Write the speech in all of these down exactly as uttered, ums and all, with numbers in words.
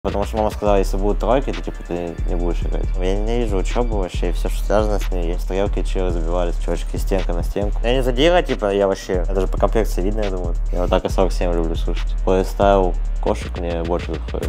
Потому что мама сказала, если будут тройки, то типа ты не будешь играть. Я ненавижу учебу вообще, и все, что связано с ней. Стрелки, чего забивались, чувачки, стенка на стенку. Я не задира, типа, я вообще, это же по комплекции видно, я думаю. Я вот так и сорок семь люблю слушать. Плейстайл кошек мне больше заходит.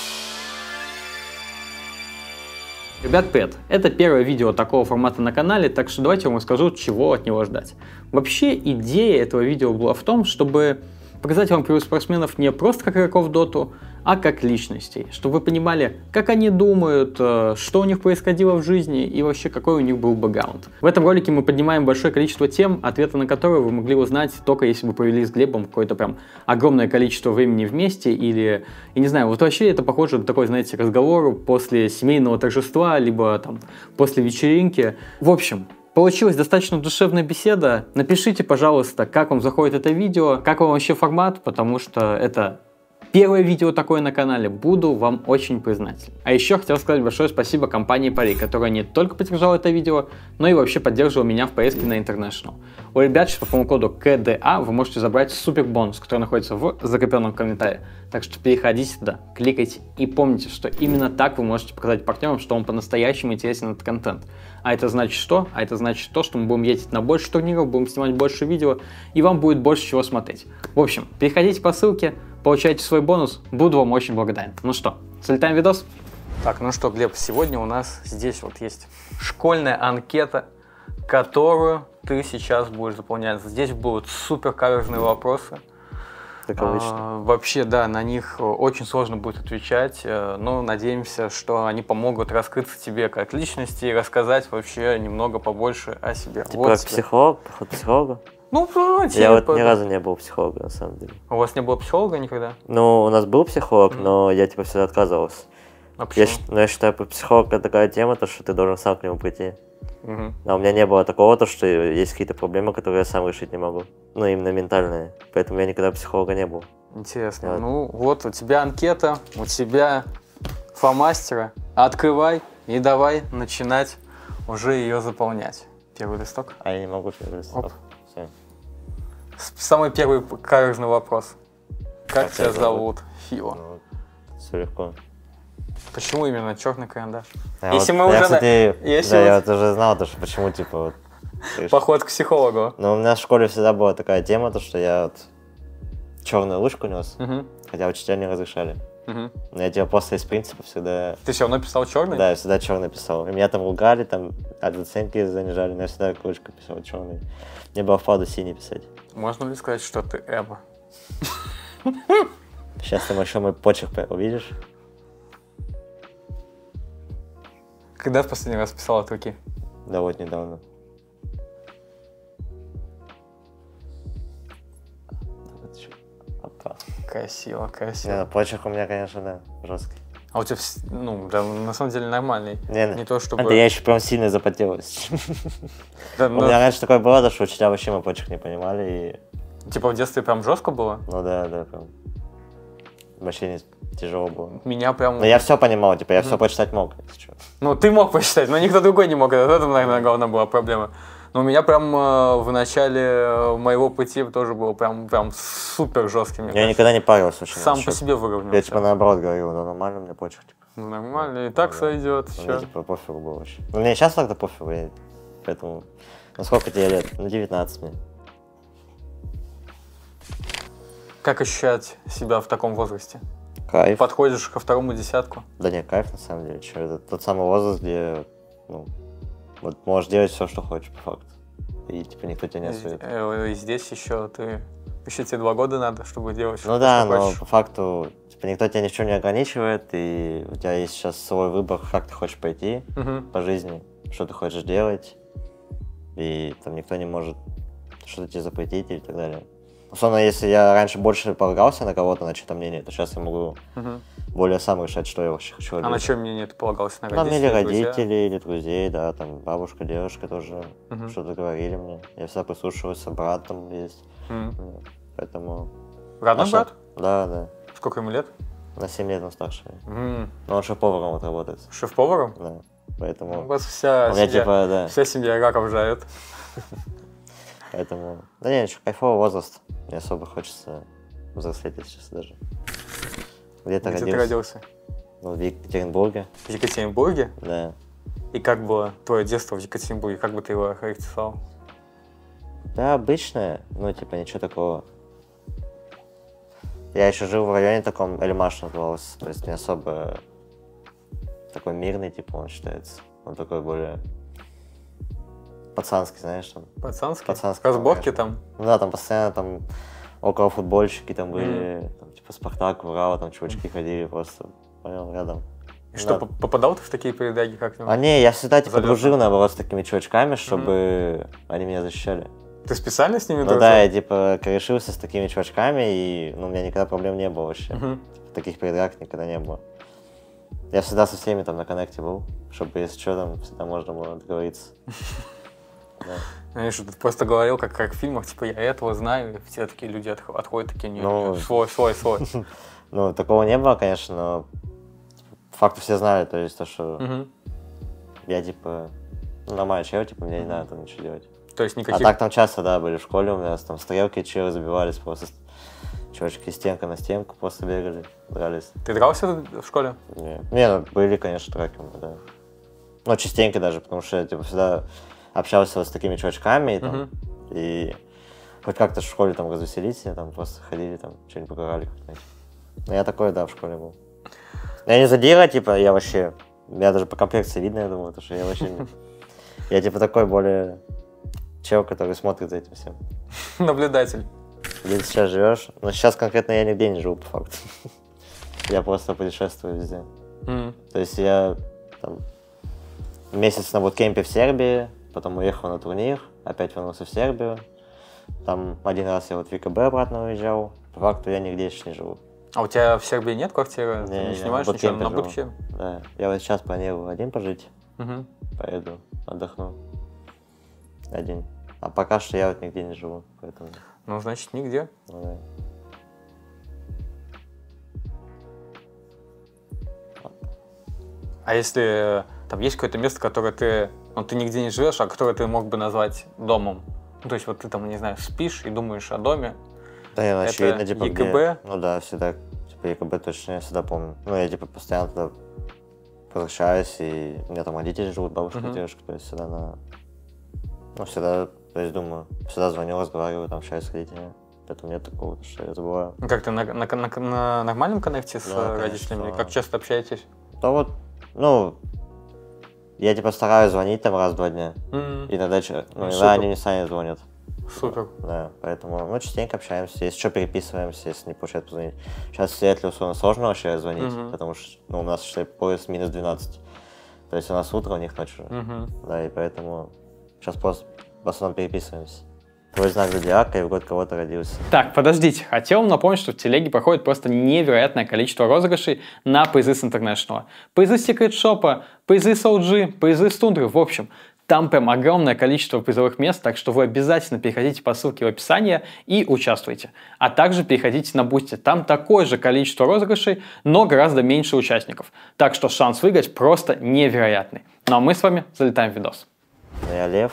Ребят, привет! Это первое видео такого формата на канале, так что давайте я вам расскажу, чего от него ждать. Вообще, идея этого видео была в том, чтобы показать вам киберспортсменов не просто как игроков в доту, а как личностей, чтобы вы понимали, как они думают, что у них происходило в жизни и вообще какой у них был бэкграунд. В этом ролике мы поднимаем большое количество тем, ответы на которые вы могли узнать только если бы провели с Глебом какое-то прям огромное количество времени вместе или, я не знаю, вот вообще это похоже на такой, знаете, разговор после семейного торжества, либо там после вечеринки. В общем, получилась достаточно душевная беседа. Напишите, пожалуйста, как вам заходит это видео, как вам вообще формат, потому что это первое видео такое на канале, буду вам очень признателен. А еще хотел сказать большое спасибо компании Пари, которая не только поддержала это видео, но и вообще поддерживала меня в поездке на International. У ребят сейчас по промокоду ка дэ а вы можете забрать супер бонус, который находится в закрепленном комментарии. Так что переходите туда, кликайте и помните, что именно так вы можете показать партнерам, что вам по-настоящему интересен этот контент. А это значит что? А это значит то, что мы будем ездить на больше турниров, будем снимать больше видео, и вам будет больше чего смотреть. В общем, переходите по ссылке, получайте свой бонус, буду вам очень благодарен. Ну что, залетаем в видос? Так, ну что, Глеб, сегодня у нас здесь вот есть школьная анкета, которую ты сейчас будешь заполнять. Здесь будут супер каверзные вопросы. Как обычно. А, вообще, да, на них очень сложно будет отвечать, но надеемся, что они помогут раскрыться тебе как личности и рассказать вообще немного побольше о себе. Типа вот как психолог, поход психолога? Ну, понимаете, я вот по... ни разу не был психологом, на самом деле. У вас не было психолога никогда? Ну, у нас был психолог, mm. Mm. но я типа всегда отказывался. А почему? Я, но я считаю, психолог это такая тема, то, что ты должен сам к нему прийти. Mm-hmm. А у меня не было такого, то, что есть какие-то проблемы, которые я сам решить не могу. Ну, именно ментальные. Поэтому я никогда психолога не был. Интересно. Вот. Ну, вот у тебя анкета, у тебя фломастера. Открывай и давай начинать уже ее заполнять. Первый листок. А я не могу первый листок. Оп. Все. Самый первый каверзный вопрос. Как, Как тебя тебя зовут? Фила. Ну, все легко. Почему именно черный карандаш? А Если вот, мы я, уже кстати, на... Если да, вот... я вот уже знал, то, что почему, типа, вот, Поход к психологу. но у меня в школе всегда была такая тема, то, что я вот черную ручку нес, Угу. хотя учителя не разрешали. Угу. Но я типа просто из принципа всегда... Ты все равно писал черный? Да, я всегда черный писал. И меня там ругали, там от оценки занижали, но я всегда ручкой писал черный. Мне было впаду синий писать. Можно ли сказать, что ты эмо? Сейчас ты еще мой почерк увидишь. Когда в последний раз писал от руки? Да вот недавно. Опа. Красиво, красиво. Не, ну, почерк у меня, конечно, да, жесткий. А у тебя, вс- ну, да, на самом деле нормальный. Не, Не то, чтобы... Это я еще прям сильно запотел. Да, У ну, меня раньше такое было, что учителя вообще мой почерк не понимали. Типа в детстве прям жестко было? Ну да, да, прям. Вообще не тяжело было. Меня прям... Но я все понимал, типа, я все почитать мог, если что. Ну, ты мог посчитать, но никто другой не мог. Это, это, наверное, главная была проблема. Но у меня прям э, в начале моего пути тоже было прям, прям супер жесткий. Я никогда не парился очень. Сам по себе выровнялся. Я типа наоборот говорил, ну нормально, мне почерк. Типа. Ну, нормально, и так сойдет. Ну, мне типа пофигу было вообще. Ну, мне сейчас так-то пофигу, я... поэтому... Ну, сколько тебе лет? Ну, девятнадцать мне. Как ощущать себя в таком возрасте? Кайф. Подходишь ко второму десятку? Да нет, кайф на самом деле. Чё, это тот самый возраст, где, ну, вот можешь делать все, что хочешь, по факту. И типа никто тебя не осудит. И здесь еще ты... Еще тебе два года надо, чтобы делать Ну что да, что но хочешь. по факту типа, никто тебя ни в чем не ограничивает, и у тебя есть сейчас свой выбор, как ты хочешь пойти Угу. по жизни, что ты хочешь делать, и там никто не может что-то тебе запретить и так далее. Особенно если я раньше больше полагался на кого-то, на чье-то мнение, то сейчас я могу Угу. более сам решать, что я вообще хочу. А на чем мнение ты полагался? На На родителей, мнение друзья? родителей или друзей, да, там бабушка, девушка тоже Мгм. что-то говорили мне. Я всегда прислушиваюсь, брат там есть, Мгм. вот, поэтому... Родной Наша- брат? Да, да, Сколько ему лет? на семь лет он старше. М, Но он шеф-поваром вот работает, Шеф-поваром? да, У поэтому... вас вся У меня семья, типа, да, вся семья раков жарит. поэтому... Да не, еще кайфовый возраст, не особо хочется взрослеть, если честно, даже. Где-то Где ты родился. родился? Ну, в Екатеринбурге. В Екатеринбурге? Да. И как было твое детство в Екатеринбурге? Как бы ты его охарактеризовал? Да, обычное, ну, типа, ничего такого. Я еще жил в районе таком, Эльмаш назывался, то есть не особо такой мирный, типа, он считается. Он такой более пацанский, знаешь, там. Пацанский? Пацанский. Разборки там? Ну да, там постоянно там около футбольщики там были, mm. там, типа, Спартак, Урал, там чувачки mm. ходили просто, понял, рядом. И да. Что, попадал ты в такие передаги как-нибудь? А не, я всегда, типа, дружил, наоборот, с такими чувачками, чтобы mm. они меня защищали. Ты специально с ними ну, дружил? Да, я, типа, корешился с такими чувачками, и, ну, у меня никогда проблем не было вообще. Mm-hmm. Таких передрак никогда не было. Я всегда со всеми там на коннекте был, чтобы, если что, там всегда можно было договориться. Знаешь, ты просто говорил, как, как в фильмах, типа, я этого знаю, и все такие люди отходят, такие, не, ну, свой, свой, свой. Ну, такого не было, конечно, но факты все знали, то есть то, что uh-huh. я, типа, ну, нормальный человек, типа, мне не надо там ничего делать. То есть никаких... А так там часто, да, были в школе у нас, там стрелки, челы забивались, просто чувачки стенка на стенку просто бегали, дрались. Ты дрался в школе? Не, не ну, были, конечно, драки, да. Ну, частенько даже, потому что я, типа, всегда общался с такими чувачками, и, там, uh-huh. и хоть как-то в школе там развеселить, там просто ходили, там, что-нибудь поговорали как-нибудь. Ну, я такой, да, в школе был. Я не задира, типа, я вообще, меня даже по комплекции видно, я думаю, потому что я вообще, я, типа, такой более чел, который смотрит за этим всем. Наблюдатель. Где ты сейчас живешь? Но сейчас конкретно я нигде не живу, по факту. Я просто путешествую везде. То есть я там месяц на буткемпе в Сербии, потом уехал на турнир, опять вернулся в Сербию. Там один раз я вот в ВКБ обратно уезжал. По факту я нигде еще не живу. А у тебя в Сербии нет квартиры? Не, Ты не не снимаешь ничего на будке? Да. Я вот сейчас планирую один пожить. Угу. Поеду, отдохну. Один. А пока что я вот нигде не живу, поэтому... Ну, значит, нигде. Ну, да. А если там есть какое-то место, которое ты, ну, ты нигде не живешь, а которое ты мог бы назвать домом? Ну, то есть вот ты там, не знаю, спишь и думаешь о доме. Да, я очевидно, типа, ЕКБ? Где... Ну да, всегда, типа, ЕКБ точно, я всегда помню. Ну, я, типа, постоянно туда возвращаюсь, и у меня там родители живут, бабушка, uh-huh. девушка, то есть всегда на... Ну, всегда, то есть думаю, всегда звоню, разговариваю, там, общаюсь с родителями. Поэтому нет такого, что я забываю. Как ты на, на, на, на нормальном коннекте с да, родителями? Конечно. Как часто общаетесь? Да вот, ну, я типа стараюсь звонить там раз в два дня. Mm-hmm. Иногда, ну, иногда они не сами звонят. Супер. Да, поэтому, ну, частенько общаемся. Если что, переписываемся, если не получается позвонить. Сейчас в Сиэтле условно сложно вообще звонить, mm-hmm. потому что, ну, у нас, считай, пояс минус двенадцать. То есть у нас утро, у них ночь уже. Mm-hmm. Да, и поэтому сейчас просто в основном переписываемся. Твой знак зодиака и в год кого-то родился. Так, подождите. Хотел напомнить, что в телеге проходит просто невероятное количество розыгрышей на призы с International. Призы с Secret Shop, призы с о джи, призы с Тундры. В общем, там прям огромное количество призовых мест, так что вы обязательно переходите по ссылке в описании и участвуйте. А также переходите на Boosty. Там такое же количество розыгрышей, но гораздо меньше участников. Так что шанс выиграть просто невероятный. Ну а мы с вами залетаем в видос. Я Лев.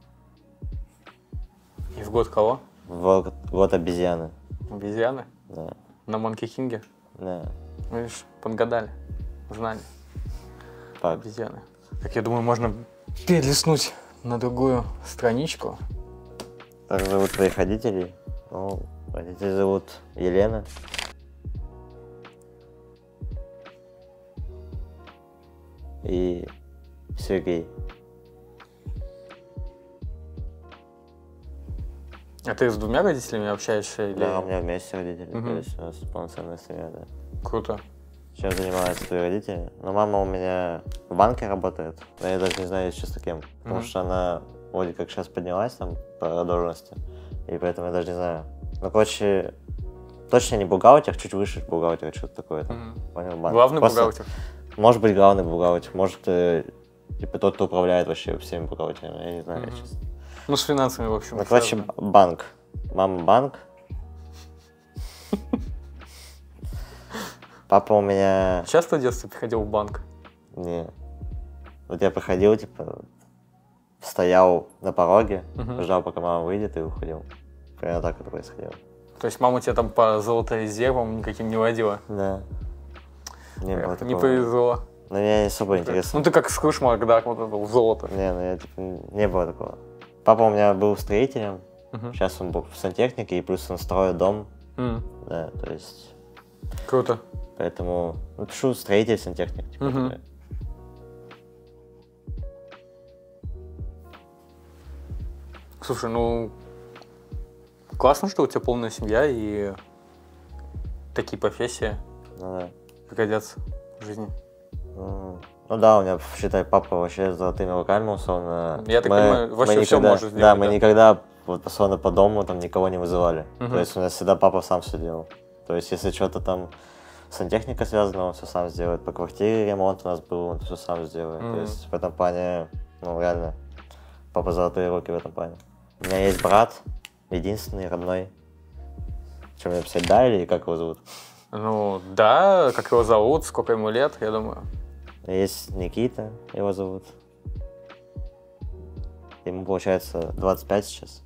И в год кого? В год обезьяны. Обезьяны? Да. На Монки Кинге? Да. Видишь, подгадали. Знали. Так. Обезьяны. Так, я думаю, можно перелистнуть на другую страничку. Как зовут твоих родителей? Ну, родители зовут Елена. И Сергей. А ты с двумя родителями общаешься? Или... Да, у меня вместе родители, угу. то есть у нас полноценная семья, да. Круто. Чем занимаются твои родители? Ну, мама у меня в банке работает, но я даже не знаю, если честно, кем. Потому угу. что она вроде как сейчас поднялась там по должности, и поэтому я даже не знаю. Ну, короче, точно не бухгалтер, чуть выше бухгалтера, что-то такое там. Угу. Понял, банк. Главный Просто, бухгалтер? Может быть, главный бухгалтер, может, типа тот, кто управляет вообще всеми бухгалтерами, я не знаю, угу. честно. Ну, с финансами, в общем. Ну, короче, банк. Мама банк. Папа у меня... Часто в детстве приходил в банк? Не. Вот я приходил, типа, стоял на пороге, uh-huh. ждал, пока мама выйдет, и уходил. Примерно так это происходило. То есть мама тебя там по золотым резервам никаким не водила? Да. Не, было не такого. повезло. Ну, мне особо интересно. Ну, ты как Скрудж Макдак, вот это был золото. Не, ну я типа не было такого. Папа у меня был строителем, Мгм. сейчас он был в сантехнике, и плюс он строит дом. М, Да, то есть, Круто. поэтому, ну, пишу строитель, сантехник. Типа, Мгм. такое. Слушай, ну, классно, что у тебя полная семья и такие профессии Ну, да. пригодятся в жизни. Ну, ну да, у меня, считай, папа вообще с золотыми руками, условно. Я так Мы- понимаю, вообще мы всё никогда- может Да, сделать, мы да? никогда, вот, условно, по дому там никого не вызывали. Мгм. То есть у нас всегда папа сам все делал. То есть если что-то там с сантехникой связано, он все сам сделает. По квартире ремонт у нас был, он все сам сделает. Мгм. То есть в этом плане, ну, реально, папа золотые руки в этом плане. У меня есть брат, единственный, родной. Что, мне написать, да, или как его зовут? Ну, да, как его зовут, сколько ему лет, я думаю. Есть Никита, его зовут. Ему, получается, двадцать пять сейчас.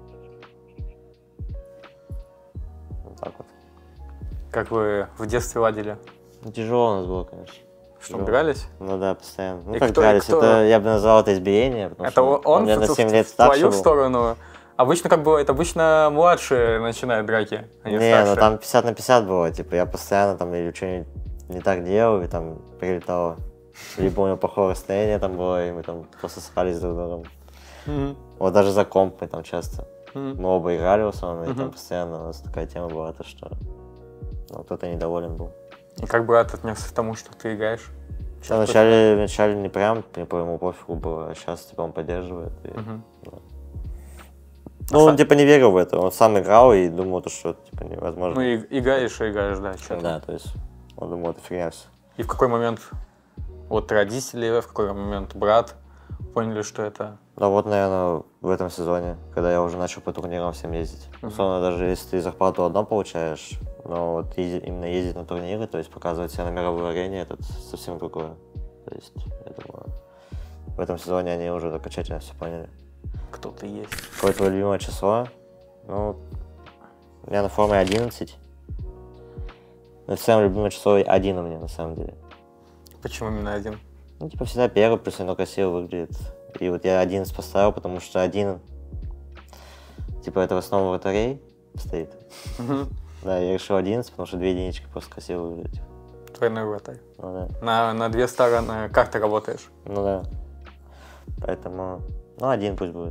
Вот так вот. Как вы в детстве ладили? Ну, тяжело у нас было, конечно. Что, Тяжело. дрались? Ну да, постоянно. Ну И как кто- и дрались, кто- это я бы назвал это избиение, потому Это что он, меня на в- семь в- лет в старше твою был. сторону? Обычно как бывает, обычно младшие начинают драки, а не, Не, старшие. ну там пятьдесят на пятьдесят было, типа я постоянно там или что-нибудь не так делал, и там прилетало. Либо у него плохое расстояние там было, и мы там просто срались друг с другом. Мгм. Вот даже за комп мы там часто. Мгм. Мы оба играли в основном, и Мгм. там постоянно у нас такая тема была, то что ну, кто-то недоволен был. И как брат отнесся к тому, что ты играешь? Да, вначале, вначале не прям, мне по ему пофигу было, а сейчас типа он поддерживает. и- Мгм. Ну, он типа не верил в это, он сам играл и думал, то, что типа невозможно. Ну, и играешь, и играешь, да, что Да, то есть он думал, это фигня все. И в какой момент вот родители, в какой момент брат поняли, что это... Да вот, наверное, в этом сезоне, когда я уже начал по турнирам всем ездить. Мгм. Условно, даже если ты зарплату одно получаешь, но вот езди- именно ездить на турниры, то есть показывать себя на мировой арене, это совсем другое. То есть, я думаю, в этом сезоне они уже окончательно все поняли. Кто ты есть. Какое твое любимое число? Ну, у меня на форме одиннадцать. Ну, в целом любимое число один у меня, на самом деле. Почему именно один? Ну, типа, всегда первый, плюс оно красиво выглядит. И вот я одиннадцать поставил, потому что один, типа, это в основном вратарей стоит. Мгм. Да, я решил одиннадцать, потому что две единички просто красиво выглядят. Двойной вратарь. Ну да, На, на две стороны как ты работаешь? ну да. Поэтому, ну, один пусть будет.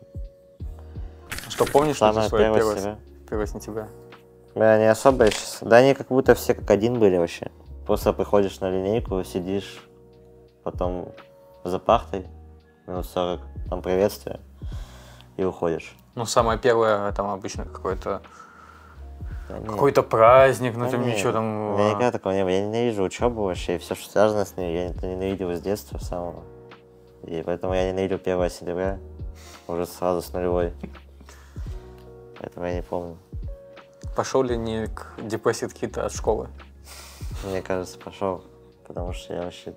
Что, помнишь, что Самое свое первое первое, себя. первое сентября? Да, не особо я сейчас. Да, они как будто все как один были вообще. Просто приходишь на линейку, сидишь, потом за партой, минут сорок, там приветствие, и уходишь. Ну, самое первое, там обычно какой-то Да, не, какой-то праздник, ну да там не, ничего У там... меня никогда такого не было. Я ненавижу учебу вообще, и все, что связано с ней, я это ненавидел с детства самого. И поэтому я ненавидел первое сентября, уже сразу с нулевой. Поэтому я не помню. Пошел ли не к депрессии какие-то от школы? Мне кажется, пошел, потому что я вообще...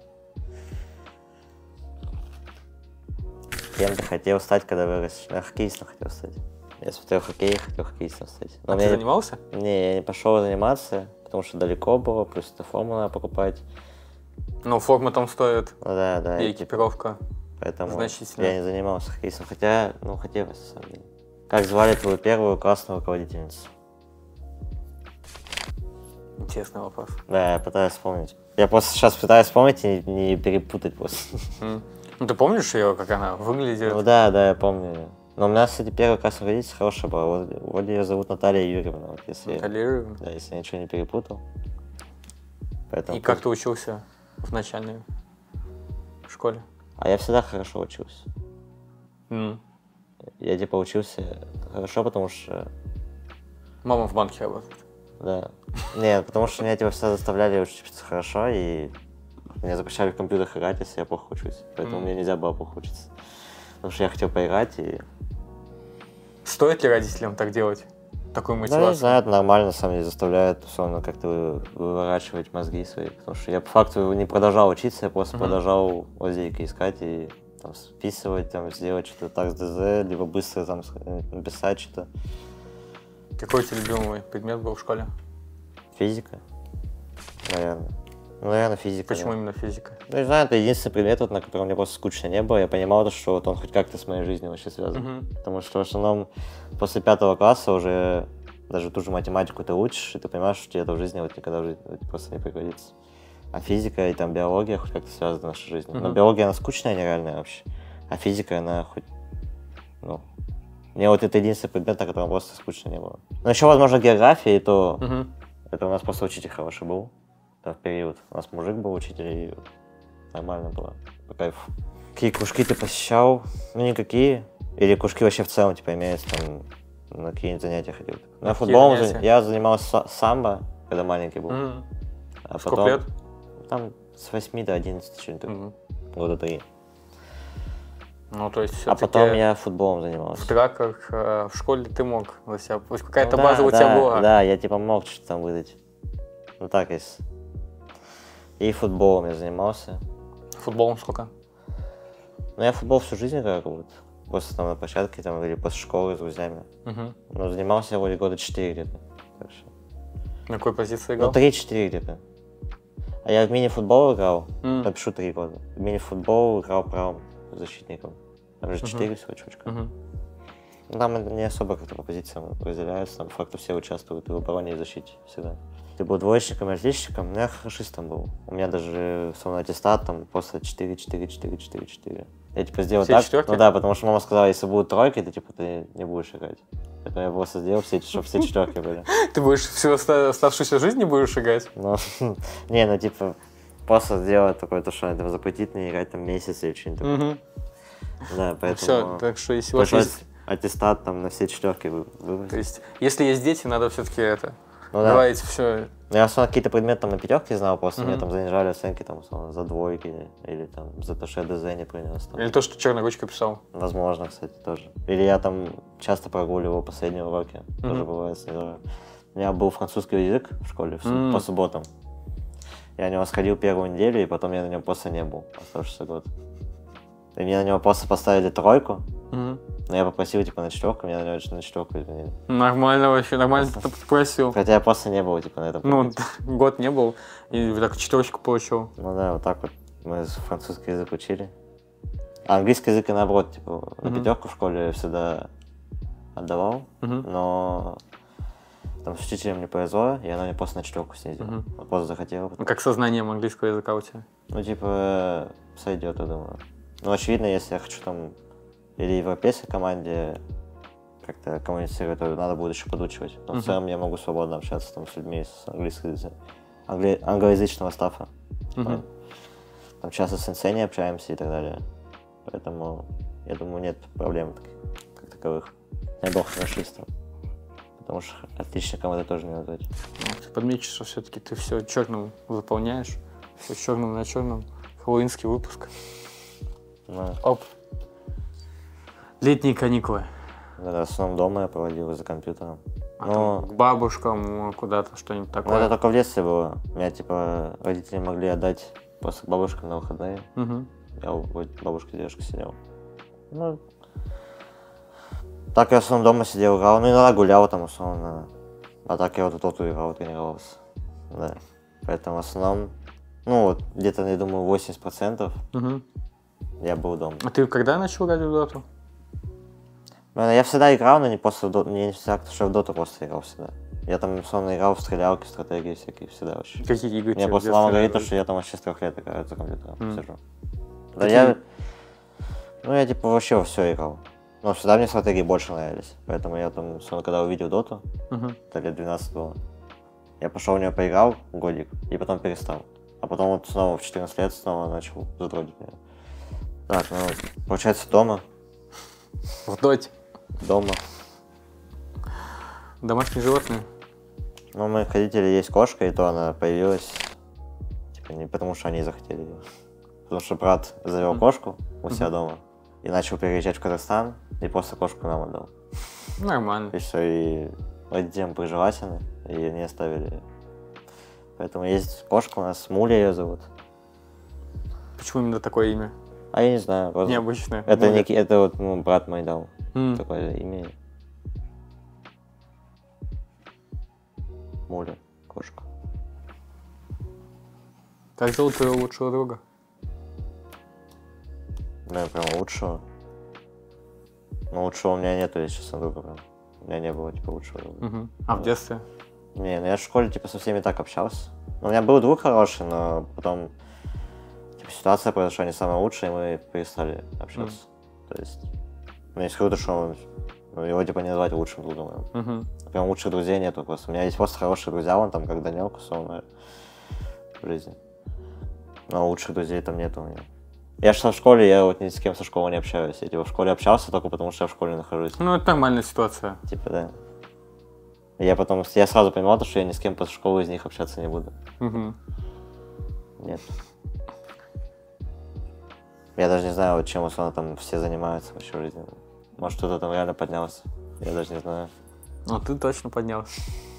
Кем-то хотел стать, когда вырос. Я хоккеистом хотел стать. Я смотрел хоккей, хотел хоккеистом стать. Но А мне ты не- занимался? Не, я не пошел заниматься, потому что далеко было, плюс это форму надо покупать. Ну, форма там стоит, Ну да, да. и и типа, экипировка. поэтому значительно. я не занимался хоккеистом, хотя, ну, хотелось, на самом деле. Как звали твою первую классную руководительницу? Интересный вопрос. Да, я пытаюсь вспомнить. Я просто сейчас пытаюсь вспомнить и не перепутать просто. М. Ну, ты помнишь ее, как она выглядит? Ну да, да, я помню её. Но у меня, кстати, первая классная руководительница хорошая была. Вот, вроде ее зовут Наталья Юрьевна, вот если, Наталья Юрьевна. да, если я ничего не перепутал. Поэтому И как ты учился в начальной школе? А я всегда хорошо учился. М. Я типа учился хорошо, потому что, Мама в банке работает. да. Нет, потому что меня типа всегда заставляли учиться хорошо, и меня запрещали в компьютерах играть, если я плохо учусь. Поэтому М. мне нельзя было плохо учиться. Потому что я хотел поиграть, и... Стоит ли родителям так делать? Такую Да, мотивацию? не знаю, это нормально, на самом деле, заставляет, условно, как-то вы- выворачивать мозги свои. Потому что я по факту не продолжал учиться, я просто Мгм. продолжал лазейки искать и там списывать, там, сделать что-то так с ДЗ, либо быстро там с- написать что-то. Какой у тебя любимый предмет был в школе? Физика, наверное. Ну, наверное, физика. Почему да. именно физика? Ну, не знаю, это единственный предмет, вот, на котором мне просто скучно не было. Я понимал, что вот он хоть как-то с моей жизнью вообще связан. Угу. Потому что в основном после пятого класса уже даже ту же математику ты учишь, и ты понимаешь, что тебе это в жизни вот никогда в жизни просто не пригодится. А физика и там биология хоть как-то связаны с нашей жизнью. Угу. Но биология, она скучная, нереальная вообще. А физика, она хоть, ну... Мне вот это единственный предмет, на котором просто скучно не было. Но еще, возможно, география, и то... Угу. Это у нас просто учитель хороший был. Да, в период. У нас мужик был учитель, и нормально было. По кайфу. Какие кружки ты посещал? Ну, никакие. Или кружки вообще в целом, типа, имеются там, на какие-нибудь занятия ходил? Ну, я футболом занятия? я занимался самбо, когда маленький был. Угу. А Сколько потом, лет? там, с восьми до одиннадцати, что-нибудь такое. Угу. Года три. Ну, то есть А все-таки потом я футболом занимался. в траках э, в школе ты мог за себя, то есть какая-то Ну, база да, у тебя да, была. Да, я типа мог что-то там выдать. Ну так если. И футболом я занимался. Футболом сколько? Ну я футбол всю жизнь играл, как будто. После там на площадке там, или после школы с друзьями. Угу. Но занимался я вроде года четыре где-то. Так что... На какой позиции играл? Ну три-четыре где-то. А я в мини-футбол играл, М. напишу три года. В мини-футбол играл правым защитником. Там же четыре всего чувачка. Угу. Ну, там не особо как-то по позициям разделяются, там по факту все участвуют и в обороне, и в защите всегда. Ты был двоечником и отличником, но я хорошистом был. У меня даже со мной аттестат там просто четыре, четыре, четыре, четыре, четыре. Я типа сделал Все так, четверки? ну да, потому что мама сказала, если будут тройки, то типа ты не будешь играть. Поэтому я просто сделал все, чтобы все четверки были. Ты будешь всю оста- оставшуюся жизнь не будешь играть? Ну, не, ну типа просто сделать такое, то, что это запретит мне играть там месяц или что-нибудь такое. Угу. Да, поэтому... Все, так что если у вас пришлось есть... аттестат там на все четверки вы- выбрать. То есть, если есть дети, надо все-таки это... Ну да. Давайте все. Ну, я основном какие-то предметы там на пятерке знал, просто мне Мгм. там занижали оценки там, условно, за двойки или там за то, что я ДЗ не принес. Там. Или то, что черной ручкой писал. Возможно, кстати, тоже. Или я там часто прогуливал последние уроки, тоже Мгм. бывает снизу. У меня был французский язык в школе в суб- М. по субботам. Я на него сходил первую неделю, и потом я на нем просто не был оставшийся год. И мне на него просто поставили тройку, Мгм. но я попросил типа на четверку, меня на него на четверку изменили. Нормально вообще, нормально ты попросил. Хотя я просто не был типа на этом. Ну, предмете. год не был, и так четверочку получил. Ну да, вот так вот мы французский язык учили. А английский язык и наоборот, типа, на Мгм. пятерку в школе я всегда отдавал, Мгм. но там с учителем не повезло, и она мне просто на четверку снизила. Мгм. Вот просто захотела. Ну, как со знанием английского языка у тебя? Ну, типа, сойдет, я думаю. Ну, очевидно, если я хочу там или европейской команде как-то коммуницировать, то надо будет еще подучивать. Но Мгм. в целом я могу свободно общаться там с людьми с английского языка, англи- англоязычного стафа. Мгм. Там часто с инсцене общаемся и так далее. Поэтому, я думаю, нет проблем таких, как таковых. Я был хорошистом. Потому что отличником это тоже не назвать. Ну, ты подметишь, что все-таки ты все черным заполняешь. Все черным на черном. Хэллоуинский выпуск. Но, Оп. Летние каникулы. да, в основном дома я проводил за компьютером. А Но, там к бабушкам, куда-то, что-нибудь ну, такое. это только в детстве было. Меня, типа, родители могли отдать просто к бабушкам на выходные. Мгм. Я у бабушки и дедушки сидел. Ну, так я в основном дома сидел, играл. Ну, иногда гулял там, условно. А так я вот тут играл, тренировался. Да. Поэтому в основном, ну, вот, где-то, я думаю, восемьдесят процентов Мгм. я был дома. А ты когда начал играть в доту? Ну, я всегда играл, но не просто в доту, не всегда, что я в доту просто играл всегда. Я там, условно, играл в стрелялки, в стратегии всякие, всегда вообще. Какие игры Мне тебе просто в мама детстве говорит, нравились? что я там вообще с трех лет играю за компьютером, Мгм. сижу. Да Какие? я, ну, я, типа, вообще во все играл. Но всегда мне стратегии больше нравились. Поэтому я там, условно, когда увидел доту, Мгм. это лет двенадцать было, я пошел в нее поиграл годик, и потом перестал. А потом вот снова в четырнадцать лет снова начал задротить меня. Так, ну, получается, дома, В доте. дома. Домашние животные. Ну, у моих родителей есть кошка, и то она появилась, типа, не потому что они захотели ее. Потому что брат завел Мгм. кошку у себя Мгм. дома и начал переезжать в Казахстан, и просто кошку нам отдал. Нормально. И все, и родителям прижилась она, и ее не оставили. Поэтому есть кошка у нас, Муля ее зовут. Почему именно такое имя? А я не знаю, просто... Необычное. Это, Муля. не, ки- это вот ну, брат мой дал М. такое имя. Муля, кошка. Как зовут твоего лучшего друга? Ну, прям лучшего. Ну, лучшего у меня нету, если честно, друга прям. У меня не было, типа, лучшего друга. Угу. А в детстве? Не, ну я в школе, типа, со всеми так общался. Ну, у меня был друг хороший, но потом, типа, ситуация произошла не самая лучшая, и мы перестали общаться. Mm. То есть, ну, если круто, что он, ну, его, типа, не назвать лучшим другом. Mm-hmm. Прям лучших друзей нету просто. У меня есть просто хорошие друзья, он там, как Данёк, условно, в жизни. Но лучших друзей там нету у меня. Я что в школе, я вот ни с кем со школы не общаюсь. Я, типа, в школе общался только потому, что я в школе нахожусь. Ну, это нормальная ситуация. Типа, да. Я потом, я сразу понимал, что я ни с кем после школы из них общаться не буду. Угу. Нет. Я даже не знаю, вот чем условно там все занимаются вообще в жизни. Может, кто-то там реально поднялся. Я даже не знаю. Ну, ты точно поднялся.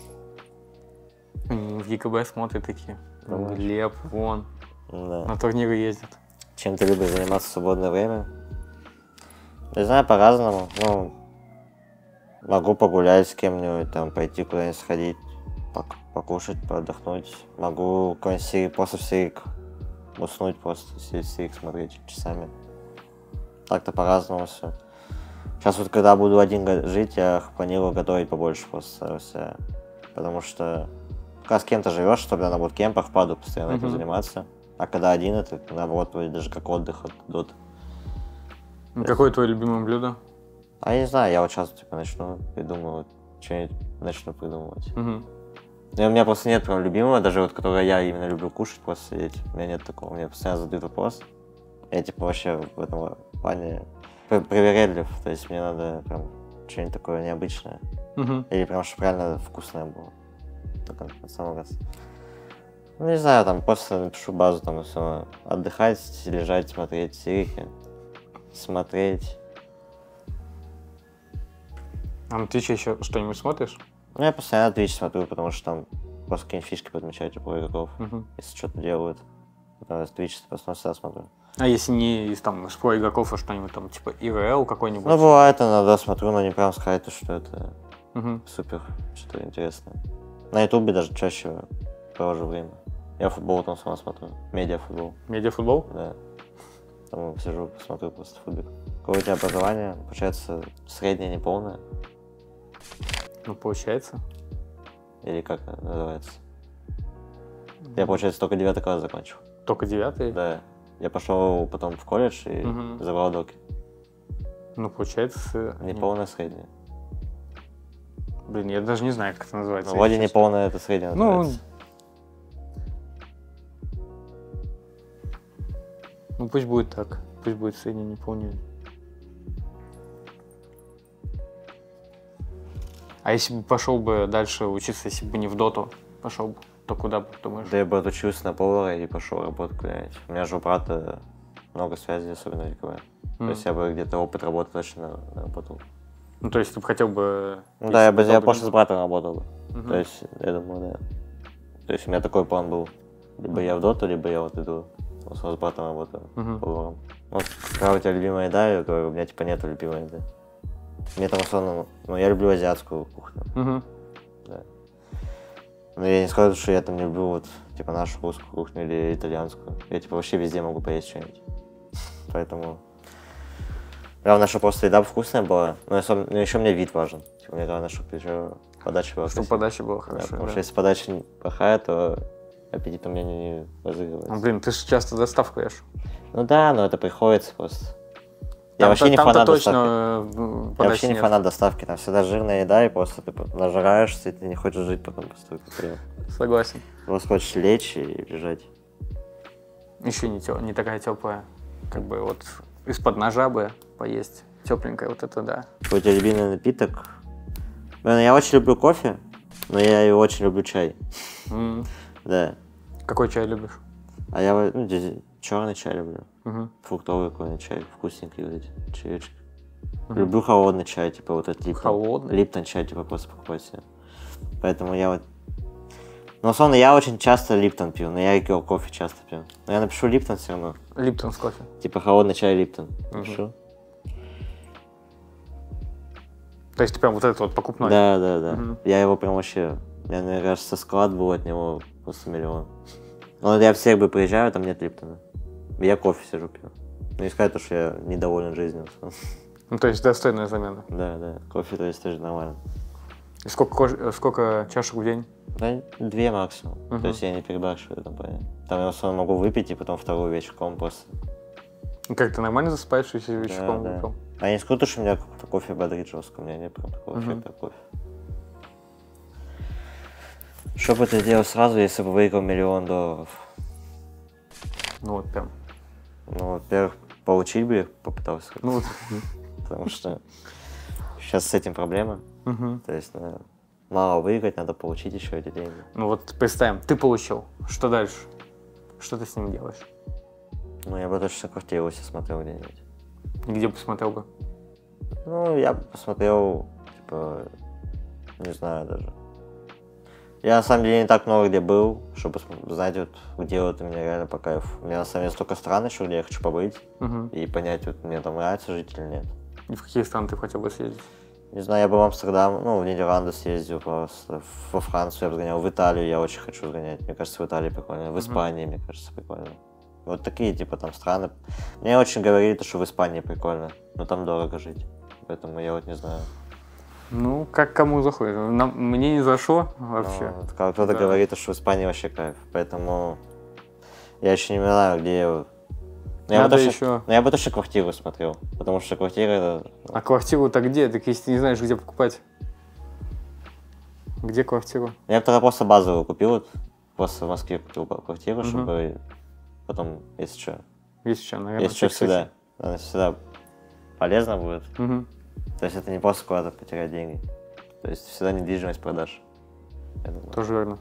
В ЕКБ смотрят такие. Думаешь? Глеб, вон. Да. На турниры ездят. Чем ты любишь заниматься в свободное время? Не знаю, по-разному. Ну, могу погулять с кем-нибудь, там, пойти куда-нибудь сходить, покушать, поотдохнуть. Могу какой-нибудь серии, после серик уснуть просто, сидеть серик смотреть часами. Так-то по-разному все. Сейчас вот, когда буду один жить, я планирую готовить побольше просто. Все. Потому что когда с кем-то живешь, чтобы на вот кемпах, паду постоянно mm-hmm. этим заниматься. А когда один, это наоборот, даже как отдых от доты. Какое твое любимое блюдо? А я не знаю, я вот сейчас типа начну придумывать, что-нибудь начну придумывать. Угу. И у меня просто нет прям любимого, даже вот которого я именно люблю кушать, просто сидеть. У меня нет такого, мне постоянно задают вопрос. Я типа вообще в этом плане привередлив, то есть мне надо прям что-нибудь такое необычное. Угу. Или прям чтобы реально вкусное было. Только на самом раз. Ну не знаю, там просто напишу базу, там все, отдыхать, лежать, смотреть серии, смотреть. А на Твиче еще что-нибудь смотришь? Ну, я постоянно Twitch смотрю, потому что там просто какие-нибудь фишки подмечаю, типа игроков, uh-huh. если что-то делают. Потом Twitch просто всегда смотрю. А если не из там из про игроков, а что-нибудь там, типа ай эр эл какой-нибудь? Ну, бывает, иногда смотрю, но не прям сказать, что это uh-huh. супер, что-то интересное. На ютубе даже чаще провожу время. Я футбол там сама смотрю, медиафутбол. Медиафутбол? Да. Там сижу, смотрю просто футбол. Какое у тебя образование? Получается, среднее, неполное? Ну, получается. Или как это называется? Я, получается, только девятый класс закончил. Только девятый? Да. Я пошел потом в колледж и угу. забрал доки. Ну, получается... Неполное среднее. Блин, я даже не знаю, как это называется. Ну, вроде неполное это среднее ну... называется. Ну, пусть будет так. Пусть будет среднее, неполное. А если бы пошел бы дальше учиться, если бы не в доту пошел бы, то куда бы, думаешь? Да я бы отучился на повара и пошел работать куда-нибудь. У меня же у брата много связей, особенно в ЕКБ. Mm. То есть я бы где-то опыт работы точно наработал. Ну, то есть ты бы хотел бы... Ну да, я бы я просто с братом работал бы. Mm-hmm. То есть, я думаю, да. То есть у меня такой план был. Либо я в доту, либо я вот иду с братом работаю mm-hmm. поваром. Вот, какая у тебя любимая еда, я говорю, у меня типа нету любимой еды. Мне там особенно, ну, я люблю азиатскую кухню. Uh-huh. Да. Но я не скажу, что я там не люблю вот, типа, нашу русскую кухню или итальянскую. Я, типа, вообще везде могу поесть что-нибудь. Поэтому... Главное, чтобы просто еда вкусная была. Но особенно, еще мне вид важен. Типа, мне главное, чтобы еще подача была Чтобы подача была хорошая, да, потому да. что если подача плохая, то аппетит у меня не разыгрывается. Ну, блин, ты же часто доставку ешь. Ну да, но это приходится просто. Там, я вообще не фанат доставки. Я вообще не нет. фанат доставки. Там всегда жирная еда, и просто ты нажираешься, и ты не хочешь жить потом после этого. Согласен. Просто хочешь лечь и лежать. Еще не, тё, не такая теплая. Как бы вот из-под ножа бы поесть. Тепленькая, вот это да. Какой у тебя любимый напиток? Блин, я очень люблю кофе, но я и очень люблю чай. Mm. Да. Какой чай любишь? А я ну, черный чай люблю. Uh-huh. Фруктовый какой-нибудь чай, вкусненький вот эти чаечки. Uh-huh. Люблю холодный чай, типа вот этот Липтон. Холодный? Липтон чай, типа просто покупать себе. Поэтому я вот... Ну, условно, я очень часто Липтон пью, но я и кофе часто пью. Но я напишу Липтон все равно. Липтон с кофе? Типа холодный чай Липтон. Uh-huh. Напишу. То есть ты прям вот этот вот покупной? Да, да, да. Uh-huh. Я его прям вообще... Я, мне кажется, склад был от него просто миллион. Ну, вот я всех бы приезжаю, там нет Липтона. Я кофе сижу пью. Ну, не сказать, что я недоволен жизнью. Ну, то есть достойная замена. Да, да, кофе, то есть тоже нормально. И сколько, кож- сколько чашек в день? Да, две максимум. Мгм. То есть я не перебарщиваю в этом плане. Там я в основном могу выпить и потом вторую вечерком просто. И как, ты нормально засыпаешь, если Да, вечерком да. выпил? А не скажу, что меня как-то кофе бодрит жестко. У меня нет прям такого Мгм. эффекта кофе. Что бы ты делал сразу, если бы выиграл миллион долларов? Ну, вот прям. Ну, во-первых, получить бы их попытался. Ну, вот. Потому что сейчас с этим проблема. Мгм. То есть ну, мало выиграть, надо получить еще эти деньги. Ну, вот представим, ты получил. Что дальше? Что ты с ним делаешь? Ну, я бы точно квартиру себе смотрел где-нибудь. Где посмотрел бы? Ну, я бы посмотрел, типа, не знаю даже. Я на самом деле не так много где был, чтобы знать, вот, где вот у меня реально по кайфу. У меня на самом деле столько стран еще, где я хочу побыть Мгм. и понять, вот мне там нравится жить или нет. И в какие страны ты хотел бы съездить? Не знаю, я бы в Амстердам, ну, в Нидерланды съездил просто, во Францию я бы сгонял, в Италию я очень хочу сгонять. Мне кажется, в Италии прикольно, в Испании, мне кажется, прикольно. Вот такие, типа, там страны. Мне очень говорили, что в Испании прикольно, но там дорого жить. Поэтому я вот не знаю. Ну, как кому заходит. Нам, мне не зашло вообще. Ну, вот кто-то Да. говорит, что в Испании вообще кайф. Поэтому я еще не знаю, где я. Ну, я бы Надо точно, еще... ну, я бы точно квартиру смотрел, потому что квартира это. А квартиру-то где? Так если ты не знаешь, где покупать. Где квартиру? Я бы тогда просто базовую купил, вот, просто в Москве купил квартиру, Мгм. чтобы потом, если что, Есть что, наверное. если что, всегда, она всегда полезно будет. Угу. То есть это не просто куда-то потерять деньги. То есть всегда недвижимость продаж. Я думаю. Тоже верно.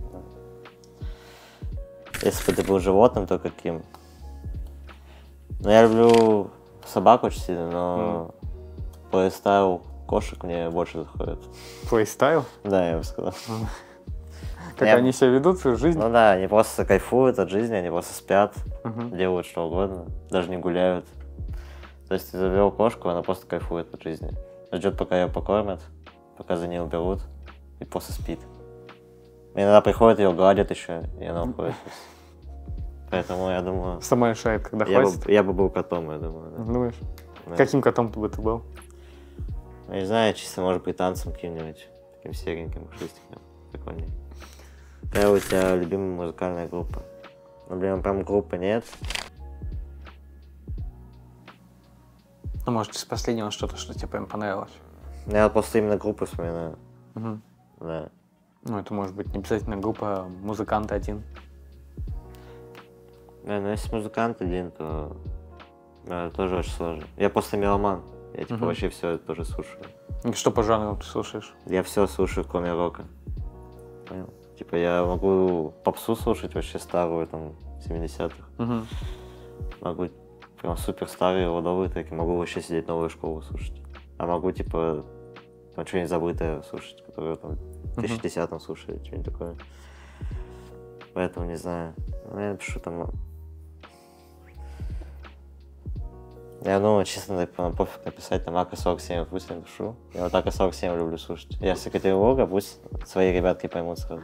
Если бы ты был животным, то каким? Ну, я люблю собак очень сильно, но плейстайл кошек мне больше заходит. Плейстайл? Да, я бы сказал. Как Я- они себя ведут в жизни? Ну да, они просто кайфуют от жизни, они просто спят, Мгм. делают что угодно, даже не гуляют. То есть ты завел кошку, она просто кайфует от жизни. Ждет, пока ее покормят, пока за ней уберут, и просто спит. И иногда приходят, ее гладят еще, и она уходит. Поэтому я думаю, Сама решает, когда я хватит. бы, я бы был котом, я думаю. да. Думаешь? Да. Каким котом ты бы ты был? Я не знаю, чисто может быть танцем каким-нибудь, таким сереньким, пушистеньким, прикольней. Какая у тебя любимая музыкальная группа? Ну, блин, прям группы нет. Ну, может, из последнего что-то, что тебе прям понравилось. Я вот просто именно группы вспоминаю. Мгм. Да. Ну, это может быть не обязательно группа, а музыкант один. Да, но если музыкант один, то да, тоже очень сложно. Я просто меломан. Я типа Мгм. вообще все это тоже слушаю. И что по жанру ты слушаешь? Я все слушаю, кроме рока. Понял? Типа я могу попсу слушать вообще старую, там, семидесятых. Мгм. Могу прям супер старые родовые треки, могу вообще сидеть новую школу слушать. А могу типа там что-нибудь забытое слушать, которое там в две тысячи десятом слушали, что-нибудь такое. Поэтому не знаю. Ну, я напишу там. Я думаю, честно, так прям пофиг написать, там АК сорок семь, пусть я напишу. Я вот АК сорок семь люблю слушать. Я с Екатеринбурга, пусть свои ребятки поймут сразу.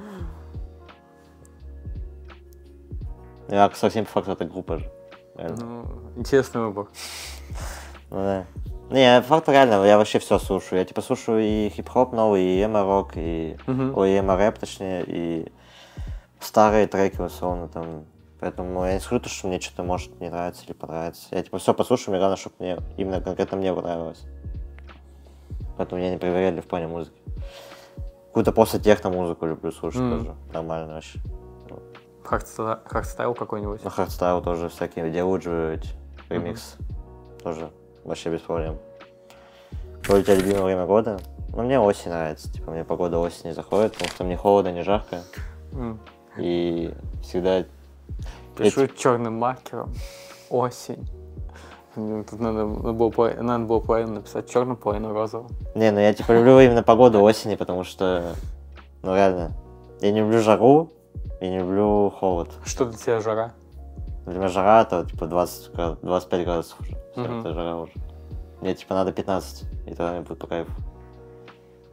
И АК сорок семь по факту это группа же. Реально. Ну, интересный выбор. Ну да. Не, по факту реально, я вообще все слушаю. Я типа слушаю и хип-хоп новый, и эмо-рок, и... Мгм. Ой, эмо-рэп, точнее, и старые треки, условно, там. Поэтому я не скажу, что мне что-то может не нравится или понравится. Я типа все послушаю, мне главное, чтобы мне именно конкретно мне понравилось. Поэтому я не проверяли в плане музыки. Какую-то после техно-музыку люблю слушать Мгм. тоже. Нормально вообще. Хардста- Хардстайл какой-нибудь? На хардстайл тоже всякие делают ремикс. Тоже вообще без проблем. Какое у тебя любимое время года? Ну, мне осень нравится. Типа, мне погода осени заходит, потому что мне холодно, не жарко. М. И всегда... Пишу черным маркером. Осень. Блин, Тут надо, надо, было, пол- надо было половину написать черным, половину розовым. Не, ну я типа люблю именно погоду осени, потому что, ну реально, я не люблю жару и не люблю холод. Что для тебя жара? Для меня жара это типа двадцать, град- двадцать пять градусов уже. Всё, Мгм. это жара уже. Мне типа надо пятнадцать, и тогда мне будет по кайфу.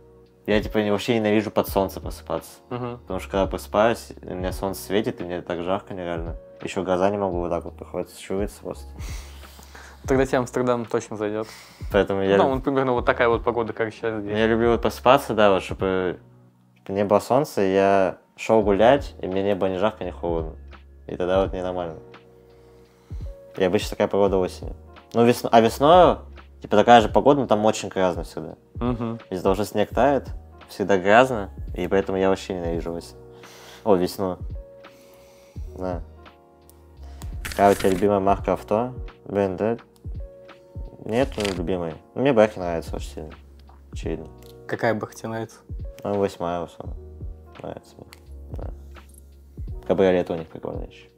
Я, типа, вообще ненавижу под солнце просыпаться. Угу. Потому что когда просыпаюсь, у меня солнце светит, и мне так жарко нереально. Еще глаза не могу, вот так вот приходится щуриться просто. Тогда тебе Амстердам точно зайдет. Поэтому я... Ну, он примерно вот такая вот погода, как сейчас здесь. Я люблю вот просыпаться, да, вот, чтобы не было солнца, я шел гулять, и мне не было ни жарко, ни холодно. И тогда вот мне нормально. И обычно такая погода осенью. Ну, весно... а весной, типа, такая же погода, но там очень грязно всегда. Угу. Из-за того, что снег тает, всегда грязно, и поэтому я вообще ненавижу осень. О, весну. Да. Какая у тебя любимая марка авто? бэ эм вэ? Нету любимой. Ну, мне Бэхи нравится очень сильно. Очевидно. Какая Бэхи тебе нравится? Ну, восьмая в основном. Нравится мне. Да. Кабриолет у них прикольный еще.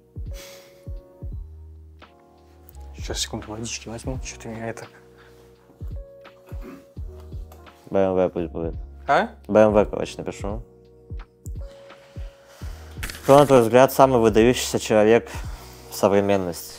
Сейчас, секунду, водички возьму, что-то меня это... бэ эм вэ пусть будет. А? бэ эм вэ, короче, напишу. Кто, на твой взгляд, самый выдающийся человек в современности?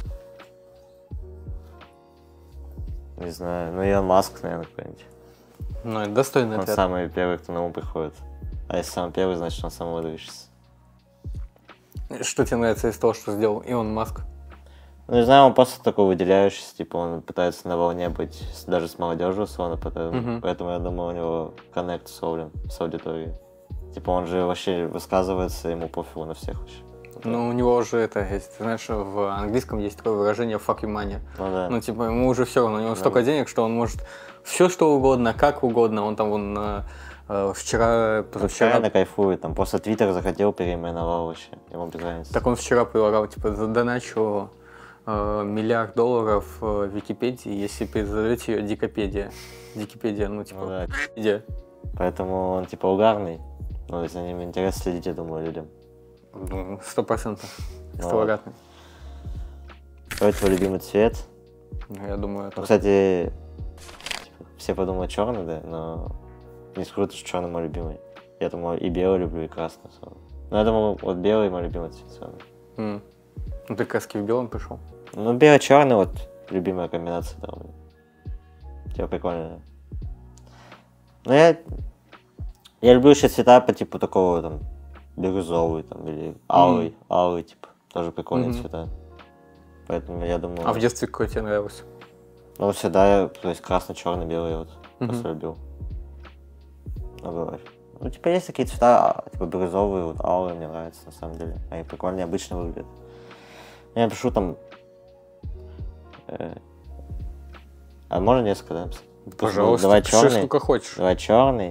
Не знаю, ну Илон Маск, наверное, какой-нибудь. Ну, это достойный Он ответ. самый первый, кто на ум приходит. А если самый первый, значит, он самый выдающийся. Что тебе нравится из того, что сделал Илон Маск? Ну, не знаю, он просто такой выделяющийся, типа, он пытается на волне быть с- даже с молодежью, условно, поэтому, Мгм. поэтому я думаю, у него коннект с Олем, с аудиторией. Типа, он же вообще высказывается, ему пофигу на всех вообще. Ну, у него же это, если ты знаешь, в английском есть такое выражение fuck you money. Ну да. Ну, типа, ему уже все равно, у него Да. столько денег, что он может все что угодно, как угодно. Он там, вон, э, э, вчера, Он позавчера... реально кайфует, там, после Твиттер захотел, переименовал вообще, ему без разницы. Так он вчера предлагал, типа, задоначу э, миллиард долларов э, Википедии, если перезовете ее Дикопедия. Дикипедия, ну, Ну типа, да. Википедия. Поэтому он, типа, угарный. Ну, за ним интересно следить, я думаю, людям. Ну, сто процентов. Ну, Стопроцентный. Какой твой любимый цвет? Ну, я думаю, Ну, это... кстати, типа, все подумают черный, да, но не скажу, что черный мой любимый. Я думаю, и белый люблю, и красный. особенно. Ну, я думаю, вот белый мой любимый цвет. самый. М. Ну, ты краски в белом пришел. Ну, бело-черный, вот, любимая комбинация, да, у меня. Типа, прикольно. Ну, я... Я люблю еще цвета по типу такого, там, бирюзовый, там, или алый, алый, типа, тоже прикольные Мгм. цвета. Поэтому я думаю... А в детстве какой тебе нравился? Ну, вот всегда, я, то есть, красный-черный, белый, вот, Мгм. просто любил. Ну, бывает. Ну, типа, есть такие цвета, а, типа, бирюзовые, вот, алые мне нравятся, на самом деле. Они прикольно, необычно выглядят. Я напишу там... э, А можно несколько, да? написать? Пожалуйста, Давай пиши черный. сколько хочешь. Давай черный,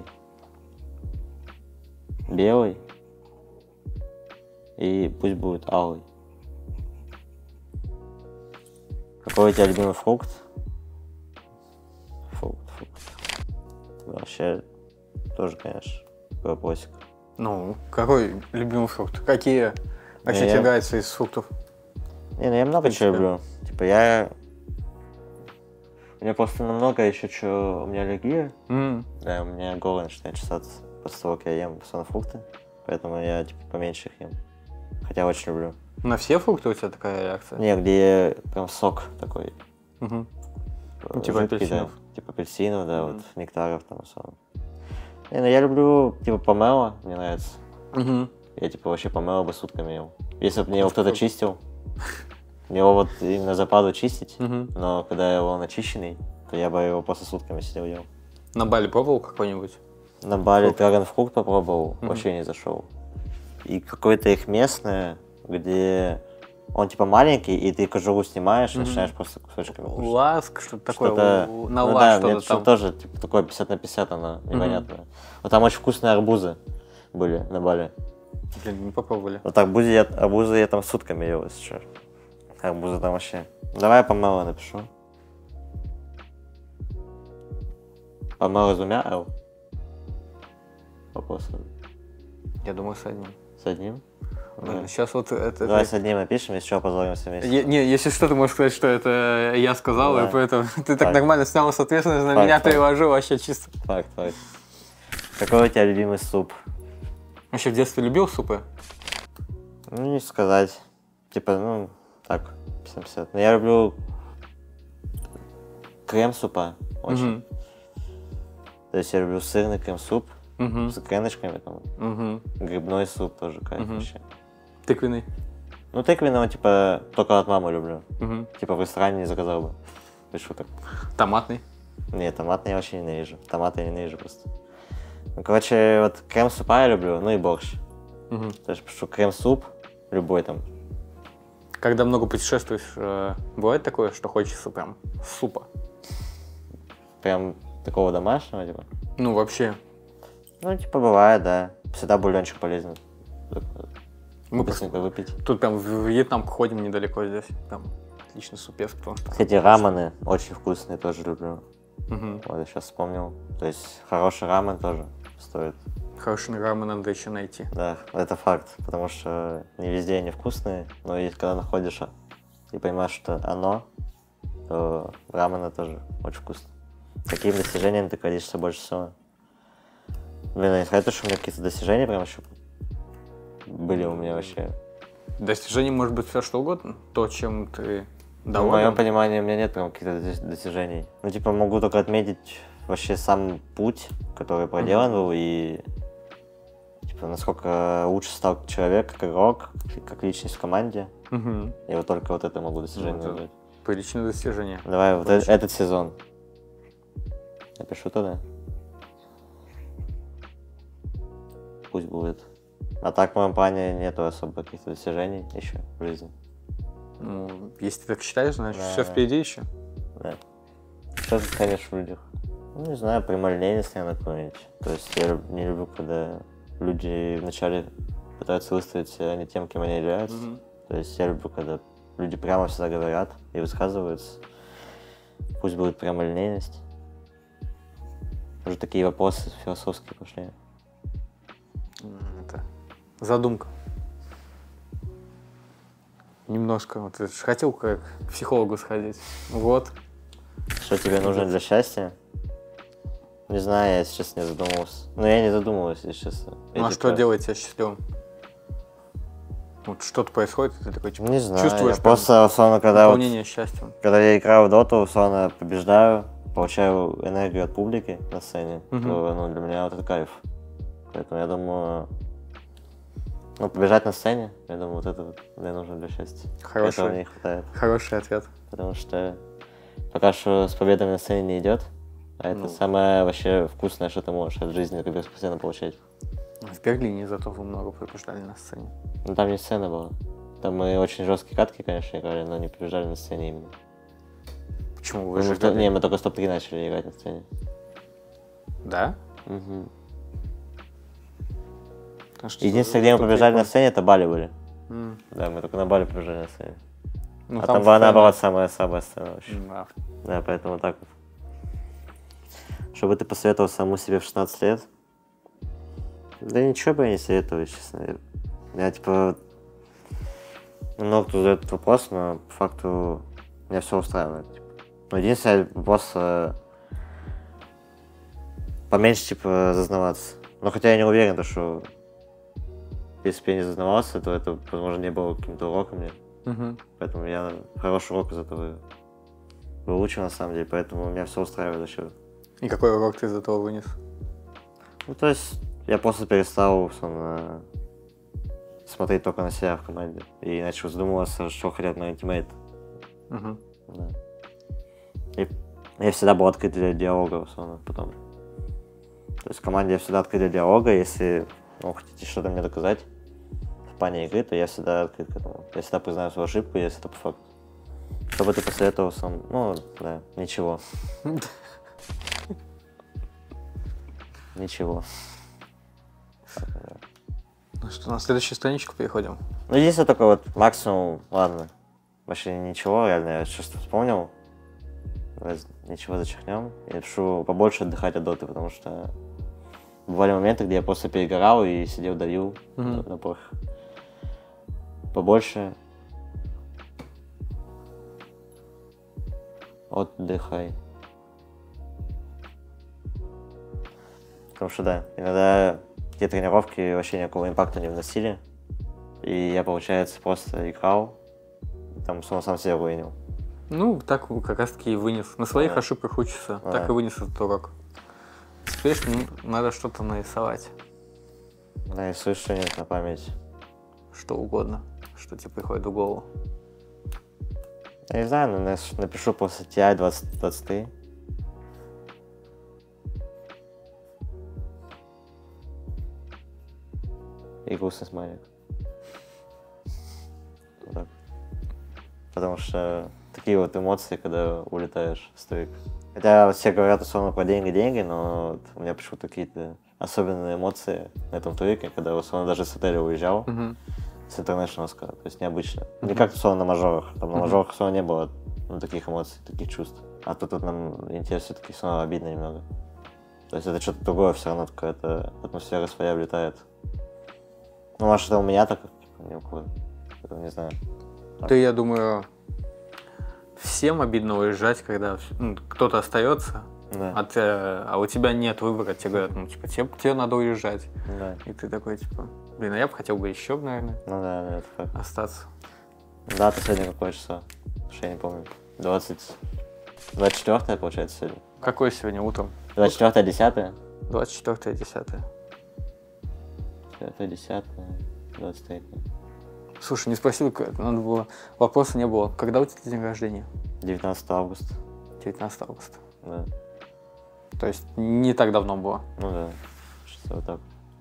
белый и пусть будет алый. Какой у тебя любимый фрукт? Фрукт, фрукт. Вообще, тоже, конечно, вопросик. Ну, какой любимый фрукт? Какие вообще Я- тебе нравятся из фруктов? Не, ну я много чего принципе. люблю. Типа я... У меня просто намного еще что... У меня аллергия. М. Да, у меня горло начинает чесаться после того, как я ем постоянно фрукты. Поэтому я, типа, поменьше их ем. Хотя очень люблю. На все фрукты у тебя такая реакция? Не, где прям сок такой. Мгм. э, Ну, типа жидкий, апельсинов. Да. Типа апельсинов, да, Мгм. вот нектаров там особенно. Не, ну я люблю, типа, помело, мне нравится. Мгм. Я, типа, вообще помело бы сутками ел. Если бы мне его Это кто-то круто. чистил, мне его вот именно западу чистить, Мгм. но когда его начищенный, то я бы его просто сутками сидел ел. На Бали пробовал какой-нибудь? На Бали Фрукт. драгонфрукт попробовал, Мгм. вообще не зашел. И какое-то их местное, где он типа маленький, и ты кожуру снимаешь, Мгм. начинаешь просто кусочками кушать. Ласк, что-то такое, Что-то- у- на ну ла да, что-то мне там. что-то тоже типа, такое пятьдесят на пятьдесят, оно непонятное. Вот там очень вкусные арбузы были на Бали. Блин, не попробовали. Вот арбузы я, арбузы я там сутками ел, если что. Арбузы там вообще. Давай я помело напишу. Помело с двумя Л. Вопрос Я думаю, с одним. с одним. Блин, Да. сейчас вот это... Давай это- с одним напишем, если что, позвонимся вместе. Е- не, если что, ты можешь сказать, что это я сказал, Да. и поэтому ты так Факт. нормально снял с ответственность на Факт, меня факт. переложил вообще чисто. Факт, факт. Какой у тебя любимый суп? Вообще в детстве любил супы? Ну, не сказать. Типа, ну, так, пятьдесят на пятьдесят. Но я люблю крем-супа очень. Мгм. То есть я люблю сырный крем-суп Угу. С икриночками там. Угу. Грибной суп тоже кайф Угу. вообще. Тыквенный. Ну, тыквенного, типа, только от мамы люблю. Угу. Типа, в ресторане не заказал бы. Без шуток. Томатный. Нет, томат я вообще ненавижу. Томаты я ненавижу просто. Ну, короче, вот крем-супа я люблю, ну и борщ. Угу. То есть, что крем-суп, любой там. Когда много путешествуешь, э, бывает такое, что хочется прям супа? Прям такого домашнего, типа. Ну, вообще. Ну, типа, бывает, да. Всегда бульончик полезен. Мы Быстренько выпить. Тут прям в Вьетнам ходим недалеко здесь. Там отличный супец, потому что... Кстати, рамены очень вкусные, тоже люблю. Угу. Вот, я сейчас вспомнил. То есть, хороший рамен тоже стоит. Хороший рамен надо еще найти. Да, это факт, потому что не везде они вкусные, но и когда находишь и понимаешь, что оно, то рамены тоже очень вкусно. Какими достижениями ты гордишься больше всего? Блин, я не сказать, что у меня какие-то достижения прям еще были у меня вообще. Достижение может быть все что угодно. То, чем ты Ну, в доволен. моем понимании у меня нет прям каких-то дос- достижений. Ну, типа, могу только отметить вообще сам путь, который проделан был, и типа, насколько лучше стал человек, как игрок, как личность в команде. Угу. И вот только вот это могу достижение Ну, это назвать. Приличное достижение. Давай вот э- этот сезон. Напишу туда. Пусть будет. А так в моем плане нету особо каких-то достижений еще в жизни. Ну, если ты так считаешь, значит, Да, все да. впереди еще. Да. Что ты ценишь в людях? Ну, не знаю, прямолинейность, наверное, какую-нибудь. То есть я люб- не люблю, когда люди вначале пытаются выставить себя не тем, кем они являются. Мгм. То есть я люблю, когда люди прямо всегда говорят и высказываются. Пусть будет прямолинейность. Уже такие вопросы философские пошли. М, Это задумка. Немножко. Вот я ж хотел как к психологу сходить. Вот. Что тебе нужно для счастья? Не знаю, я сейчас не задумывался. Ну, я не задумывался, если честно. Я Ну а типа- что делает тебя счастливым? Вот что-то происходит, и ты такой, типа, Не знаю, чувствуешь я прям просто, условно, когда, вот, наполнение счастьем. когда я играю в доту, условно, побеждаю, получаю энергию от публики на сцене, Мгм. то, ну, для меня вот это кайф. Поэтому я думаю, ну, побежать на сцене, я думаю, вот это вот мне нужно для счастья. Этого Хороший, мне не хватает, хороший ответ. потому что пока что с победами на сцене не идет, а это Ну. самое вообще вкусное, что ты можешь от жизни как постоянно получать. В Берлине зато вы много побеждали на сцене. Ну, там не сцена была. Там мы очень жесткие катки, конечно, играли, но не побежали на сцене именно. Почему вы Мы же в то- играли? Не, мы только стоп три начали играть на сцене. Да? Мгм. Потому что Единственное, где мы это побежали на прикольно. сцене, это Бали были. М. Да, мы только на Бали побежали на сцене. Ну, а там, была сцена- наоборот самая-самая сцена вообще. Да. Да, поэтому так вот. Что бы ты посоветовал самому себе в шестнадцать лет? Да ничего бы я не советовал, честно. Я, типа, много кто задает этот вопрос, но по факту меня все устраивает. Типа. Но единственное, просто поменьше, типа, зазнаваться. Но хотя я не уверен, то, что если бы я не зазнавался, то это, возможно, не было каким-то уроком мне. Мгм. Поэтому я хороший урок из этого выучил, на самом деле, поэтому меня все устраивает вообще. И какой урок ты из этого вынес? Ну, то есть, я просто перестал, условно, смотреть только на себя в команде. И начал задумываться, что хотят мои тиммейты. Мгм. Да. И я всегда был открыт для диалога, условно, потом. То есть в команде я всегда открыт для диалога. Если ну, хотите что-то мне доказать в плане игры, то я всегда открыт к этому. Я всегда признаю свою ошибку, если это по факту. Что бы ты посоветовал сам? Ну, да, ничего. Ничего. Ну что, на следующую страничку переходим. Ну, единственное только вот максимум, ладно, вообще ничего, реально, я сейчас вспомнил. Давай ничего зачеркнем. Я пишу побольше отдыхать от доты, потому что бывали моменты, где я просто перегорал и сидел, давил Мгм. на, на порох. Побольше отдыхай. Потому что да, иногда те тренировки вообще никакого импакта не вносили. И я, получается, просто играл, там снова сам себя вынял. Ну, так как раз таки и вынес. На своих Да. ошибках учишься, Да. так и вынес этот урок. видишь, надо что-то нарисовать. Нарисуй что-нибудь на память. Что угодно, что тебе приходит в голову. Я не знаю, но напишу после ти ай двадцать двадцать три. И грустный смайлик. Вот так. Потому что такие вот эмоции, когда улетаешь с трека. Хотя все говорят условно про деньги-деньги, но вот у меня почему-то какие-то особенные эмоции на этом треке, когда условно даже с отеля уезжал, uh-huh. с International, то есть необычно. Uh-huh. Не как условно на мажорах. Там на uh-huh. мажорах условно не было ну, таких эмоций, таких чувств. А тут вот нам интересно все-таки снова обидно немного. То есть это что-то другое, все равно какая-то атмосфера своя влетает. Ну, может, это у меня так, типа, не уходит. Это не знаю. Так. Да, я думаю, всем обидно уезжать, когда ну, кто-то остается, да. а, ты, а у тебя нет выбора, тебе говорят, ну, типа, тебе, тебе надо уезжать. Да. И ты такой, типа, блин, а я бы хотел бы еще, наверное, ну, да, да, это факт. остаться. Да, ты сегодня какое число? Потому что я не помню. двадцать... двадцать четвёртое, получается, сегодня? Какое сегодня утром? двадцать четвёртое, десятое? двадцать четвёртое, десятое. Это десятое, двадцать третье. Слушай, не спросил, надо было, вопроса не было. Когда у тебя день рождения? девятнадцатое августа. девятнадцатое августа. Да. То есть не так давно было? Ну да, что-то вот так.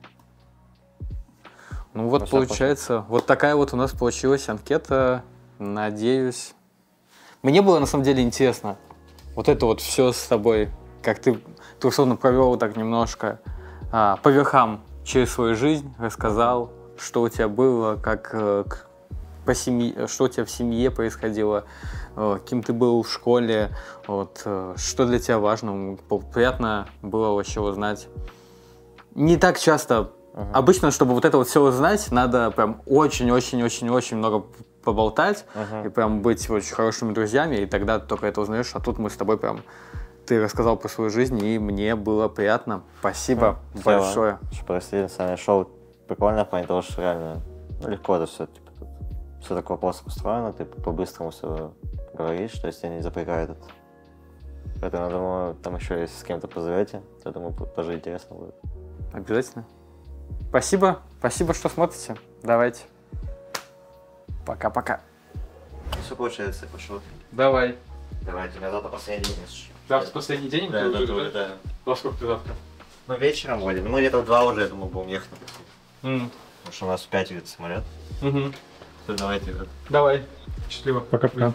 Ну вот ну, получается, вот такая вот у нас получилась анкета. Надеюсь. Мне было на самом деле интересно. Вот это вот все с тобой, как ты, ты условно провел так немножко а, по верхам через свою жизнь, рассказал, что у тебя было, как по семье, что у тебя в семье происходило, кем ты был в школе, вот, что для тебя важно. Приятно было вообще узнать. Не так часто. Uh-huh. Обычно, чтобы вот это вот все узнать, надо прям очень-очень-очень-очень много поболтать uh-huh. и прям быть очень хорошими друзьями, и тогда ты только это узнаешь. А тут мы с тобой прям... Ты рассказал про свою жизнь, и мне было приятно. Спасибо mm, большое. Прости, самое шоу прикольно в плане того, что реально ну, легко это все. Типа, все так вопрос устроено, ты по-быстрому все говоришь, то есть тебя не запрягает это. Поэтому, я думаю, там еще если с кем-то позовете, то, я думаю, тоже интересно будет. Обязательно. Спасибо. Спасибо, что смотрите. Давайте. Пока-пока. Все получается, пошел. Давай. Давайте, у меня завтра последний день. Завтра последний день? Да, да, да, да. Во сколько ты завтра? Ну, вечером вроде. Ну, мы где-то в два уже, я думаю, будем ехать. Mm. Потому что у нас в пять идет самолет. Угу. Все, давайте, ребят. Давай. Счастливо. Пока-пока.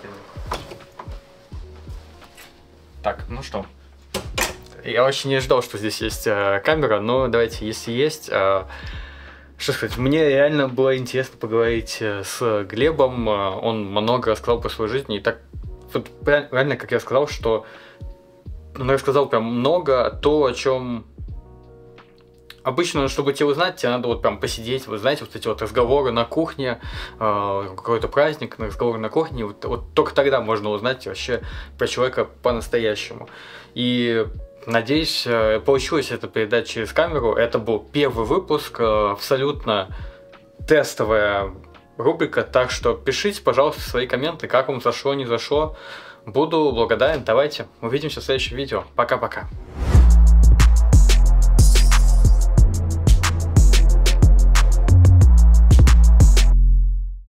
Так, ну что. Я очень не ожидал, что здесь есть э, камера, но давайте, если есть... Э, Что сказать, мне реально было интересно поговорить с Глебом, он много рассказал про свою жизнь, и так, вот, реально, как я сказал, что он рассказал прям много то, о чем обычно, чтобы тебе узнать, тебе надо вот прям посидеть, вы знаете, вот эти вот разговоры на кухне, э, какой-то праздник, разговоры на кухне, вот, вот только тогда можно узнать вообще про человека по-настоящему. И... Надеюсь, получилось это передать через камеру. Это был первый выпуск, абсолютно тестовая рубрика. Так что пишите, пожалуйста, свои комменты, как вам зашло, не зашло. Буду благодарен. Давайте, увидимся в следующем видео. Пока-пока.